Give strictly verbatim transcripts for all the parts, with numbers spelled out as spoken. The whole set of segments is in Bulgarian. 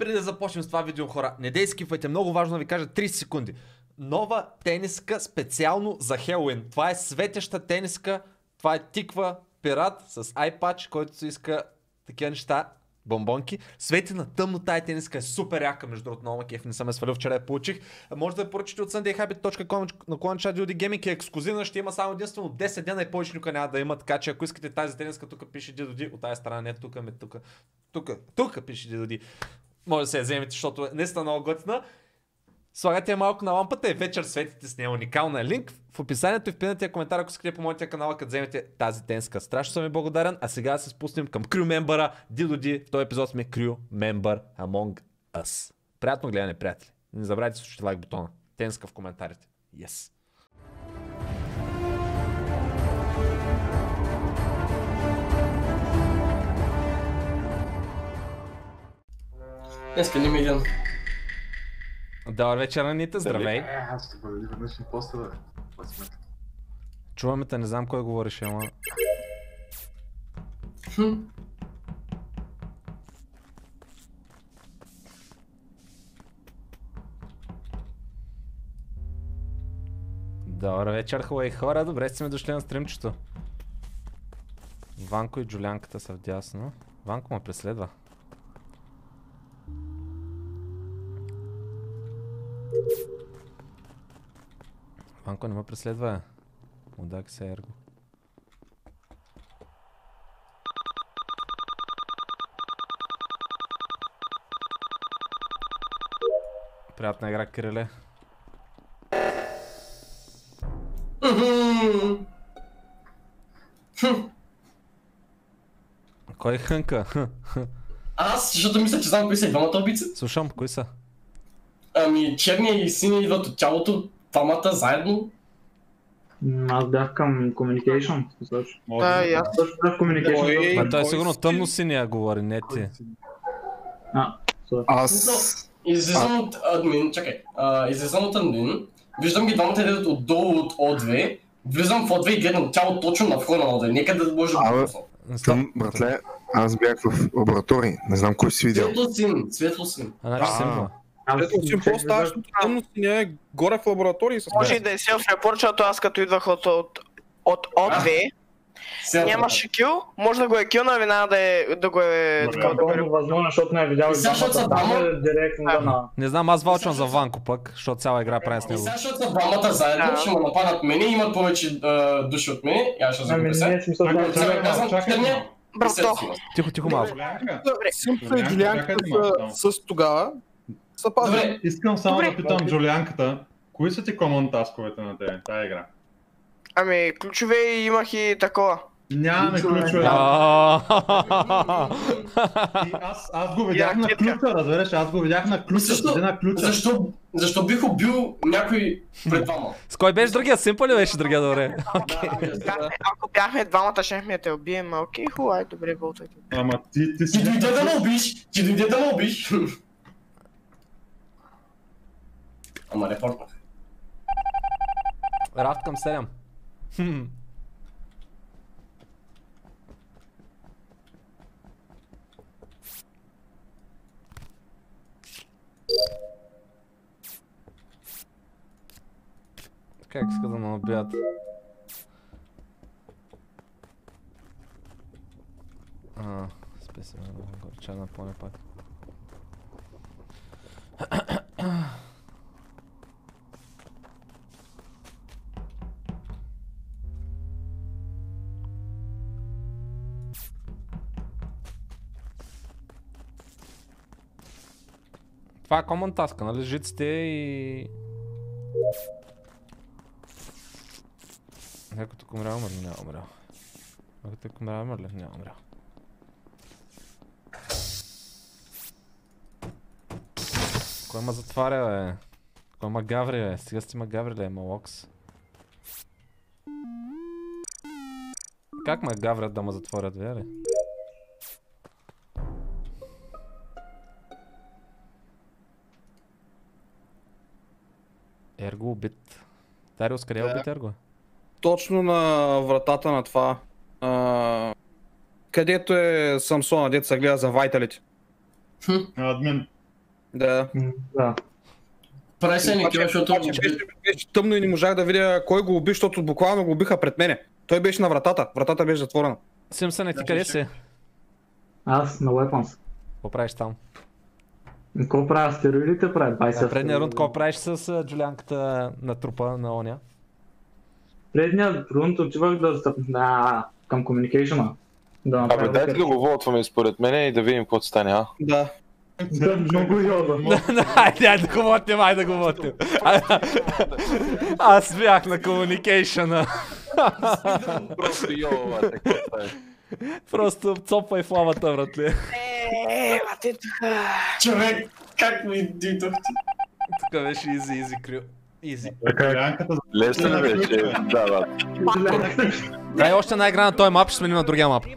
Преди да започнем с това видео, хора, не дей скипвайте, много важно да ви кажа трийсет секунди. Нова тениска специално за Хелуин. Това е светеща тениска, това е тиква пират с iPatch, който се иска такива неща, бомбонки. Свети на тъмно, тая тениска е супер яка, между другото, много макеф, не съм я свалил, вчера я получих. Може да я поръчате от sunday habit точка com на клонча ди о ди Gaming, е ексклюзивна, ще има само единствено десет дена и повече никога няма да има, така че ако искате тази тениска, тук пише ди о ди, от тази страна, не тук, ме тук, тук, тук пише ди о ди. Може да се я вземете, защото е наистина много готина. Слагате я малко на лампата и вечер светите с нея. Уникална е линк в описанието и в пинатия коментар, ако искате помогнете канала, като вземете тази тенска. Страшно съм ви благодарен, а сега да се спуснем към крю мембъра ди о ди. В този епизод сме крю мембър Among Us. Приятно гледане, приятели. Не забравяйте да слушате лайк бутона. Тенска в коментарите. Yes. Днеска не ми идем. Добър вечер, Анита, здравей. Е, аз ще бъда веднъж и после, бе. Чуваме те, не знам кой говориш, ама... Хм. Добър вечер, хубави хора, добре сте ми дошли на стримчето. Ванко и Джулянката са вдясно. Ванко ме преследва. Ванко не ме преследва, е. Удак се, ерго. Приятна игра, Кириле. Кой хънка? Аз, защото мисля, че знам кои са и двамата убийци. Слушам, кои са? Ами, черния и синия идват от тялото, двамата заедно. Аз бях към Communication. Да, и аз. Също бях в Communication. А той е сигурно тъмно синия говори, не ти. А, сори. Аз... Излизам от админ, чакай, а, излизам от админ, виждам ги двамата идват отдолу от О две, влизам в О две и гледам тяло точно на входа на О две, нека да може да Абе, го пусна. Към, братле, аз бях в лаборатории, не знам кой си видял. Светло син, светло син. А, значи символа. Аз Ето си чакай, по-става, защото тъмно си не е горе в лаборатории с Може и да е селф-репорт, защото аз като идвах от, от, от О две, нямаше кил, може да го е кил на вина да, е, да го е така да го е. възможно, защото не е видял И сега, защото са двамата, там двама- е директно да на... Не знам, аз вълчвам за Ванко пък, защото цяла игра прави с И него. сега, защото са двамата заедно, Да. ще ме нападат мене, имат повече а, души от мене, и аз ще Ами загубя не е се. смисъл да Сега е казвам, черния и Брато. светло. Тихо, тихо малко. Добре. Симпса и Джулианката са с тогава. Са пазили. Добре, Искам само Добре. да питам Джулианката, кои са ти common тасковете на тебе, тая игра? Ами, ключове и имах и такова. Нямаме ключове. Ааа. И аз, аз го видях на Ракетка. ключа, разбираш, аз го видях на ключа, Защо? седи на ключа. защо, защо бих убил някой пред двама? С кой беше другия? Симпъл ли беше другия, добре? Бяхме- Ако бяхме двамата, щехме да те убием, а окей, хубаво, ай, добре, вълтайте. Ама ти, ти си... Ти дойде да ме убиш, ти дойде да ме убиш. Ама репортнах. Рафт към седем. Хм. Как иска да ме набият? А, спеси ме да горча на поне пак. Това е common task, нали? Жиците и... Някой тук умрял, умрял? Няма умрял. Някой тук умрял, умрял? Няма умрял. Кой ма затваря, бе? Кой ма гаври, бе? Стига сте ма гаври, бе, ма локс. Как ме гаврят да ме затворят, бе, ли? Ерго убит. Тариус, къде е убит Ерго? Точно на вратата на това. А, където е Самсона, дето се гледа за вайталите. Админ. Да. М, Да. Прави се не кива, защото... Обаче беше, беше тъмно и не можах да видя кой го уби, защото буквално го убиха пред мене. Той беше на вратата, вратата беше затворена. Симсън, ти къде си? Аз на Weapons. Какво правиш там? Какво правя? Астероидите правя? двайсет На предния рунд, астероиди. какво правиш с а, Джулианката на трупа на оня? Предния рунд отивах да стъпна на... към комуникейшена. Да Абе, направя дайте да го волтваме според мене и да видим какво стане, а? Да. Да, много йода. Айде, айде да го мотим, айде да го мотим. Аз бях на комуникейшъна. Просто йо, бате, какво стане? Просто цопай в лавата, братле. Е, бате, тука. Човек, как ми дойдохте? Тук беше изи, изи крю. Изи. Юлианката за Лесно ли беше? Да, да. Дай още една игра на този мап, ще сменим на другия мап.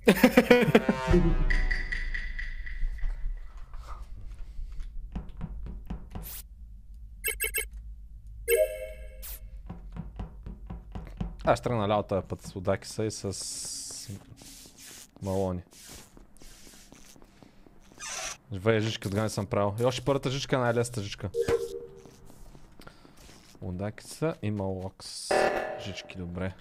Аз ще тръгна ляво този път с Удакиса и с Малони. Живея жичка, тогава не съм правил. И още първата жичка, най-лесната жичка. Удакиса и Малокс. Жички, добре.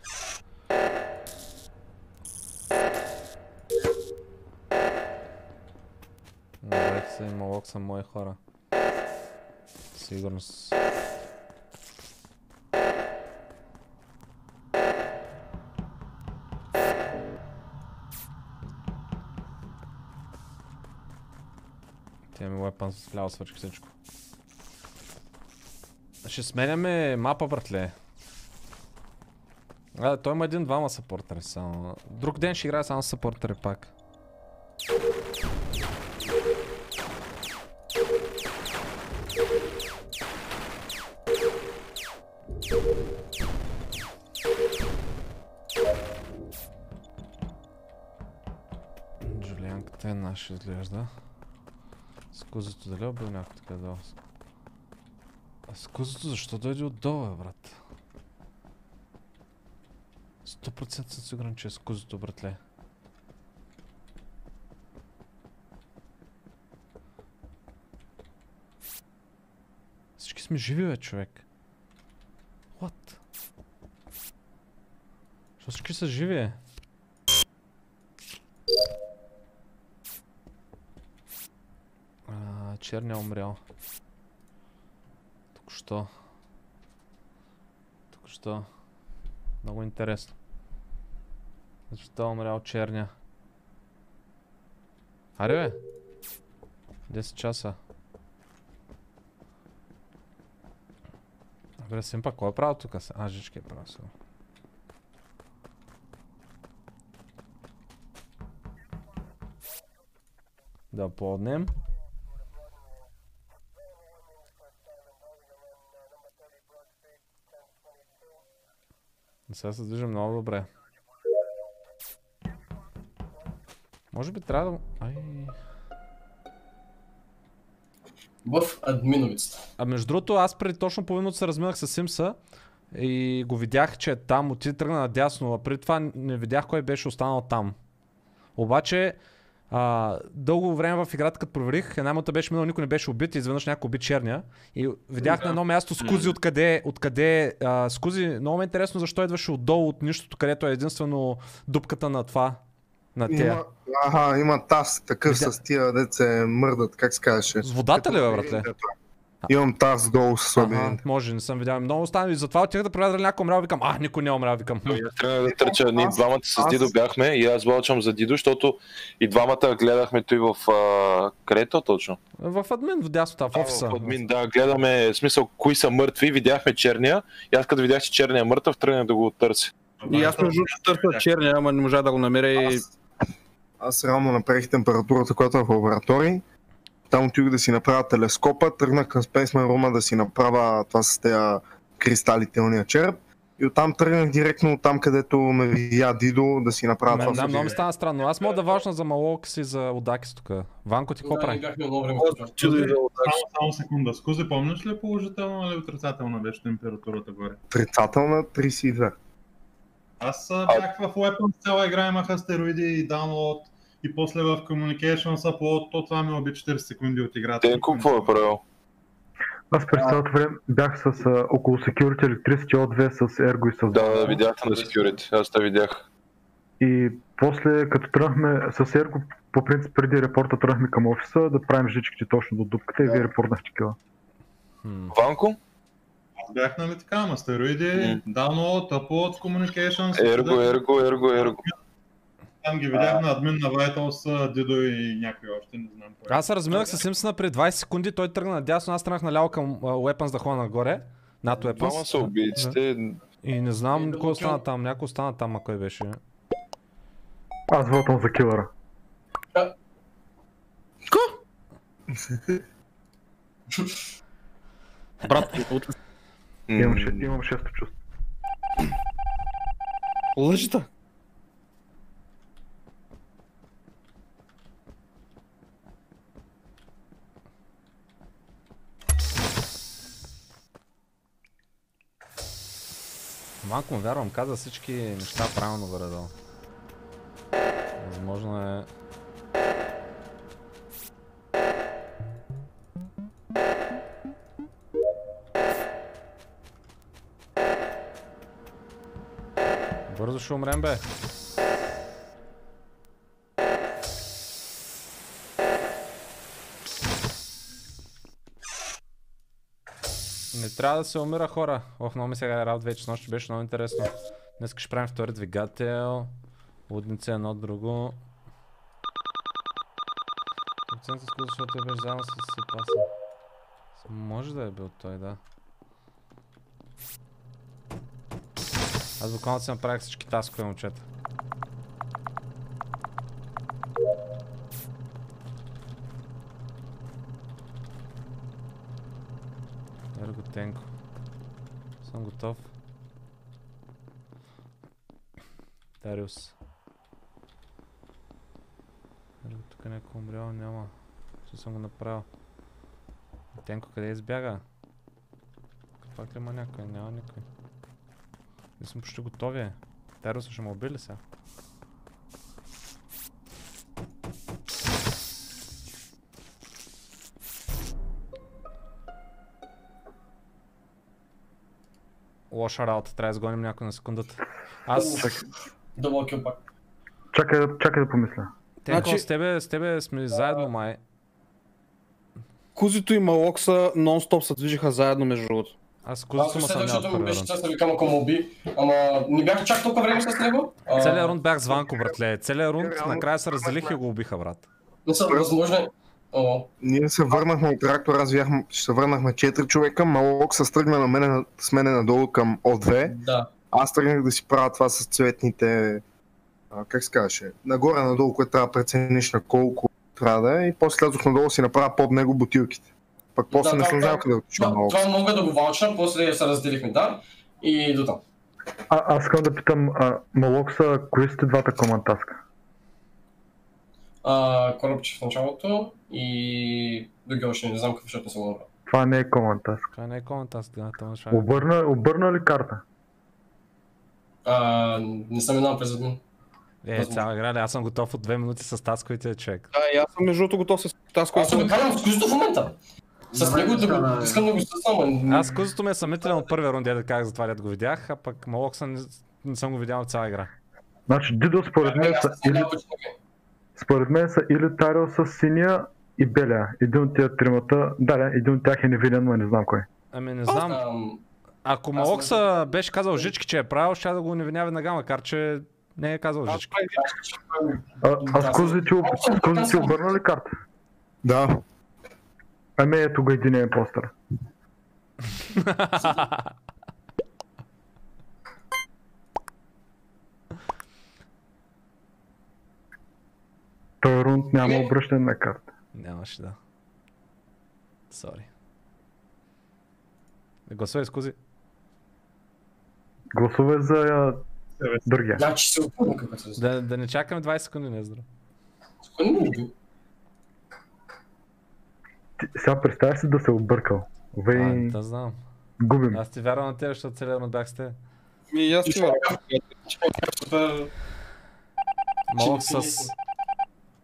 Удакиса и Малокс са мои хора. Сигурност. Тя ми Weapons с ляво свърши всичко. Ще сменяме мапа, братле. А, той има един-двама съпортери само. Друг ден ще играе само съпортери пак. Джулианката е наша, изглежда. Скузито дали е бил някой така долу? А скузито защо дойде отдолу, бе, брат? сто процента съм сигурен, че е скузито, братле. Всички сме живи, бе, човек. What? Защо всички са живи, е? А, черния умрял. Току-що. Току-що. Много интересно. Защо умрял черния? Аре, бе! десет часа. Добре, Симпа, кой е правил тук? А, жички е правил сега. Да поднем. Сега се движим много добре. Може би трябва да... Ай... В админовицата. А между другото, аз преди точно половин минута се разминах с Симса и го видях, че е там, отиде тръгна надясно, а преди това не видях кой беше останал там. Обаче, а, дълго време в играта, като проверих, една минута беше минала, никой не беше убит и изведнъж някой уби черния. И видях да. На едно място Скузи откъде, откъде а, Скузи, много ме е интересно защо идваше отдолу от нищото, където е единствено дупката на това. На тя. Има, аха, има таз такъв Видя... с тия деца мърдат, как се казваше. С водата ли, бе, братле? Имам таз долу с лабиринт. Ага, може, не съм видял. Много стана и затова отидах да проверя дали някой умрял, викам, а, никой не е умрял, викам. И аз тръгнах да търча, ние двамата с Дидо бяхме и аз бълчам за Дидо, защото и двамата гледахме той в а, Крето точно. В админ, в дяснота, в офиса. В админ, да, гледаме, в смисъл, кои са мъртви, видяхме черния и аз като видях, че черния е мъртъв, тръгнах да го търся. И аз между търся черния, ама не можа да го намеря и... Аз, аз реално направих температурата, която е в лаборатории. Там отидох да си направя телескопа, тръгнах към Spaceman Room да си направя това с тези кристали, телния череп. И оттам тръгнах директно там, където ме видя Дидо да си направя това. Да, много ми стана странно. Аз мога да важна за Малокс и за Удакис тук. Ванко, ти какво прави? Само, само секунда. Скузи, помниш ли положителна или отрицателна беше температурата горе? Отрицателна трийсет и две. Аз бях в Weapons, цяла игра имах астероиди и даунлоад и после в Communications по то това ми оби четирийсет секунди от играта. Тенко, какво е правил? Аз през цялото време бях с а, около Security Electricity О две с Ergo и с... Да, да, видяхте на Security, аз те видях. И после, като тръгнахме с Ergo, по принцип преди репорта тръгнахме към офиса да правим жичките точно до дупката и вие репортнахте такива. Ванко? Аз бях нали така, ама стероиди, mm. download, upload, communications... Ерго, ерго, ерго, ерго. Там ги видях на админ на Vitals, Дидо и някой още, не знам кой. Аз се разминах с Симпсона преди двайсет секунди, той тръгна надясно, аз тръгнах наляво към uh, Weapons да ходя нагоре. Над Weapons. Двама са убийците. И не знам кой остана там, някой остана там, а кой беше. Аз вълтам за килъра. Ко? Брат, имам, ше, имам шесто чувство. Лъжата. Малко му вярвам, каза всички неща правилно горе-долу. Възможно е... Бързо ще умрем, бе. Не трябва да се умира, хора. Ох, много ми сега е работа вече, нощи беше много интересно. Днес ще правим втори двигател. Лудница едно друго. Процентът скъл, защото е беше заедно с Сипаса. Може да е бил той, да. Аз буквално си направих всички таскове, момчета. Ерго Тенко. Съм готов. Дариус. Ерго тук някой умрял, няма. Ще съм го направил. Тенко къде избяга? Пак ли има някой? Няма никой. Не съм почти готови. Дариус ще ме убили сега. Лоша работа, трябва да сгоним някой на секундата. Аз... Дълъг кил пак. Чакай, чакай да помисля. Тенко, значи... с, тебе, с тебе сме заедно, май. Кузито и Малокса нон-стоп се движиха заедно между другото. Аз Кузито му съм няма първи беше рунд. честно викам, ако му уби, ама не бях чак толкова време с него. Целият рунд бях с Ванко, братле. Целият рунд накрая се разделих и го убиха, брат. Не са възможно. О. Ние се върнахме от реактора, аз бях, се върнахме четири човека, Малок се тръгна на мене, с мене надолу към О две. Да. Аз тръгнах да си правя това с цветните, а, как се казваше, нагоре-надолу, което трябва да прецениш на колко трябва да е, и после слязох надолу си направя под него бутилките. Пък после да, не съм знал къде да отишам Малок. Това мога да го валчна, после се разделихме, да, и до там. А, аз искам да питам, а, Малокса, кои сте двата команд таска? Uh, Коробче в началото и други още не знам какво ще не съм добра. Това не е команд таск. Това не е команд таск, да, това ще... Обърна, обърна ли карта? Uh, не съм минал през админ. Е, цяла игра ли? Аз съм готов от две минути с тасковите, човек. Да, и аз съм между другото готов с тасковите. Аз съм карам с Кузито в момента. С него да го искам да го съсам. Аз Кузито ме е съмнителен от първия рунд, да казах за това, да го видях, а пък Малокса не, не съм го видял в цяла игра. Значи Дидо според мен са или... Според мен са или Тарио с синия и белия. Един от тия тримата, да, да, един от тях е невиден, но не знам кой. Ами не знам. Ако Малокса беше казал Жички, че е правил, ще да го невиня веднага, макар че не е казал Жички. А, а с Кузи ти обърна ли карта? Да. Ами ето го един импостър. Той рунд няма обръщане на карта. Нямаше, да. Сори. Гласувай с Кузи. Гласувай за uh, другия. Да, че се опълна какво се да, да не чакаме двайсет секунди, не е здраво. Секунди не уби. Сега представя си да се объркал. Вей... А, да знам. Губим. Аз ти вярвам на тебе, защото целият рунд бях с тебе. Ми, аз ти вярвам. Малок с...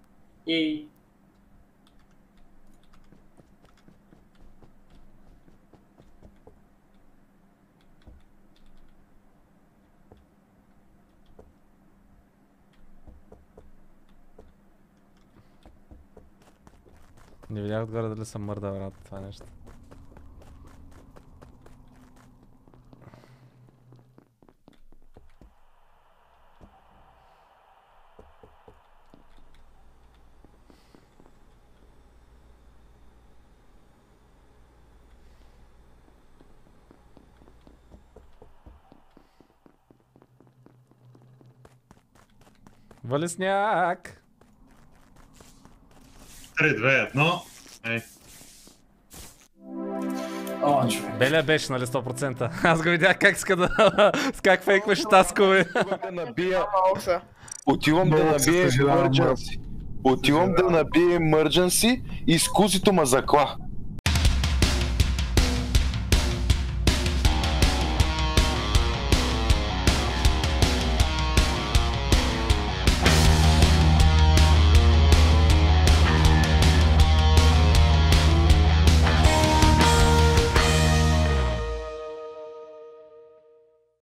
И... Не видях отгоре дали съм мърда, брат, това нещо. Вали сняг! три, две, едно. Ей. О, човек. Беля беше, нали, сто процента. Аз го видях как иска да... с как фейкваше таскове. Да набия... Малко са. Отивам да Много набия се съжалявам, emergency. Отивам да набия emergency и с кузито ма закла.